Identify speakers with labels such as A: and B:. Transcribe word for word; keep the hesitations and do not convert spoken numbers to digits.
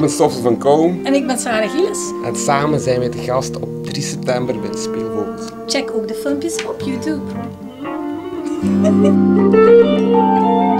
A: ben Stoffel van Kolm.
B: En ik ben Sarah Gilles.
A: En samen zijn wij te gast op drie september bij de Speelvogels.
B: Check ook de filmpjes op YouTube.